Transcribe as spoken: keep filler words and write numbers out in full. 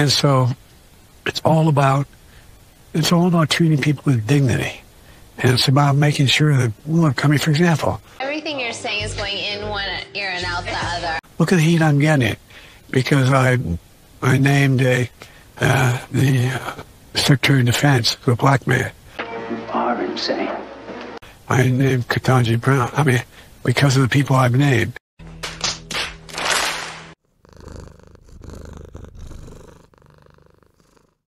And so it's all about, it's all about treating people with dignity. And it's about making sure that, look, I mean, for example, everything you're saying is going in one ear and out the other. Look at the heat I'm getting because I I named a, uh, the uh, Secretary of Defense, a black man. You are insane. I named Ketanji Brown. I mean, because of the people I've named.